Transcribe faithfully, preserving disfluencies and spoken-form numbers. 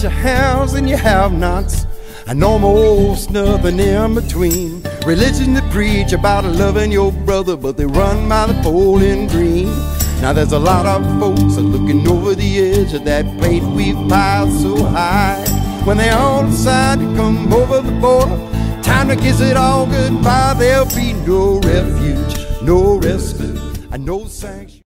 got your haves and your have-nots, and almost nothing in between. Religion that preach about loving your brother, but they run by the bowling green. Now there's a lot of folks are looking over the edge of that plate we've piled so high. When they all decide to come over the border, time to kiss it all goodbye. There'll be no refuge, no respite, and no sanction.